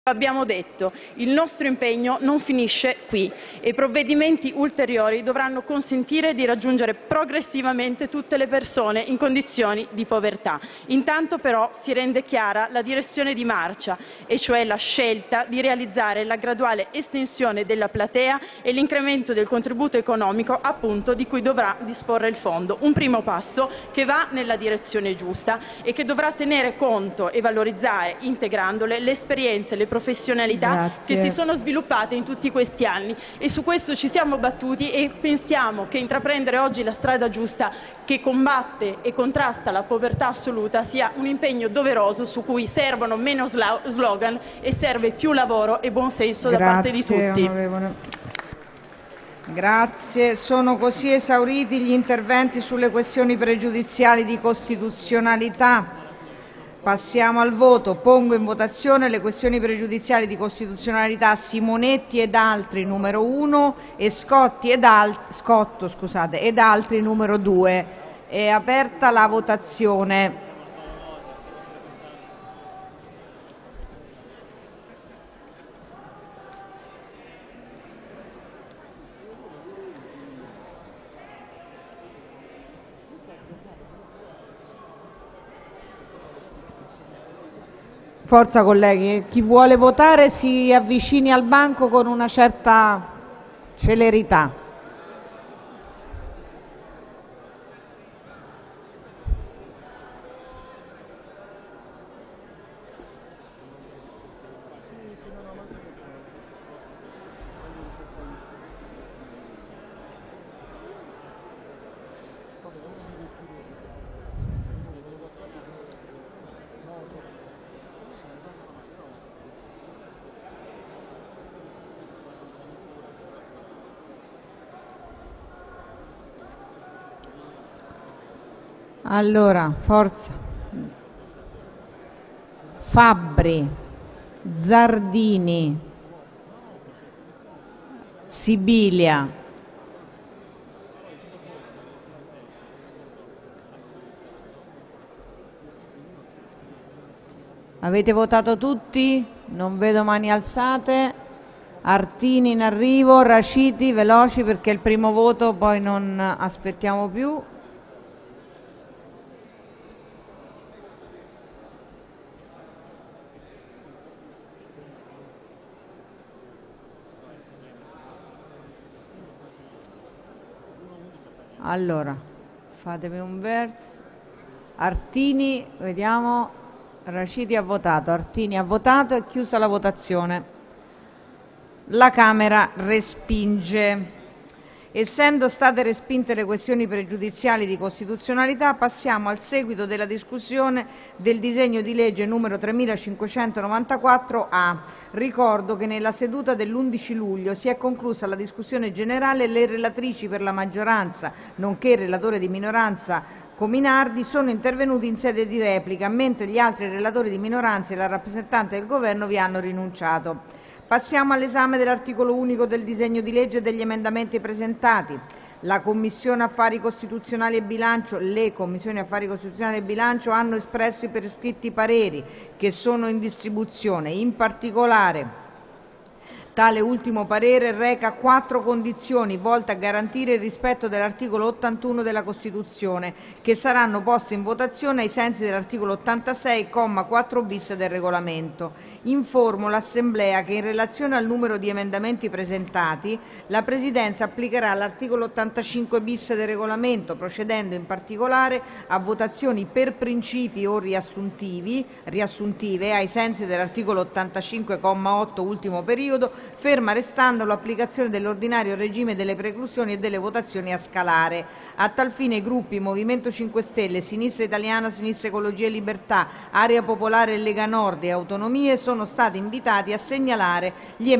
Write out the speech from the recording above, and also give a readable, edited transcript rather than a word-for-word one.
Abbiamo detto, il nostro impegno non finisce qui e i provvedimenti ulteriori dovranno consentire di raggiungere progressivamente tutte le persone in condizioni di povertà. Intanto però si rende chiara la direzione di marcia, e cioè la scelta di realizzare la graduale estensione della platea e l'incremento del contributo economico appunto di cui dovrà disporre il Fondo. Un primo passo che va nella direzione giusta e che dovrà tenere conto e valorizzare, integrandole, le esperienze, le professionalità che si sono sviluppate in tutti questi anni, e su questo ci siamo battuti e pensiamo che intraprendere oggi la strada giusta che combatte e contrasta la povertà assoluta sia un impegno doveroso su cui servono meno slogan e serve più lavoro e buon senso da parte di tutti. Onorevole. Grazie. Sono così esauriti gli interventi sulle questioni pregiudiziali di costituzionalità. Passiamo al voto. Pongo in votazione le questioni pregiudiziali di costituzionalità Simonetti ed altri numero 1 e Scotto ed altri numero 2. È aperta la votazione. Forza colleghi, chi vuole votare si avvicini al banco con una certa celerità. Allora, forza. Fabbri, Zardini, Sibilia. Avete votato tutti? Non vedo mani alzate. Artini in arrivo, Raciti, veloci perché è il primo voto, poi non aspettiamo più. Allora, fatemi un verso. Artini, vediamo. Raciti ha votato, Artini ha votato, è chiusa la votazione. La Camera respinge. Essendo state respinte le questioni pregiudiziali di costituzionalità, passiamo al seguito della discussione del disegno di legge numero 3594A. Ricordo che nella seduta dell'11 luglio si è conclusa la discussione generale e le relatrici per la maggioranza, nonché il relatore di minoranza Cominardi, sono intervenuti in sede di replica, mentre gli altri relatori di minoranza e la rappresentante del Governo vi hanno rinunciato. Passiamo all'esame dell'articolo unico del disegno di legge e degli emendamenti presentati. La Commissione Affari Costituzionali e Bilancio, le Commissioni Affari Costituzionali e Bilancio hanno espresso i prescritti pareri che sono in distribuzione. In particolare, tale ultimo parere reca 4 condizioni volte a garantire il rispetto dell'articolo 81 della Costituzione, che saranno poste in votazione ai sensi dell'articolo 86, comma 4 bis del Regolamento. Informo l'Assemblea che in relazione al numero di emendamenti presentati, la Presidenza applicherà l'articolo 85 bis del Regolamento, procedendo in particolare a votazioni per principi o riassuntive ai sensi dell'articolo 85, comma 8 ultimo periodo, ferma restando l'applicazione dell'ordinario regime delle preclusioni e delle votazioni a scalare. A tal fine i gruppi Movimento 5 Stelle, Sinistra Italiana, Sinistra Ecologia e Libertà, Area Popolare e Lega Nord e Autonomie sono stati invitati a segnalare gli emendamenti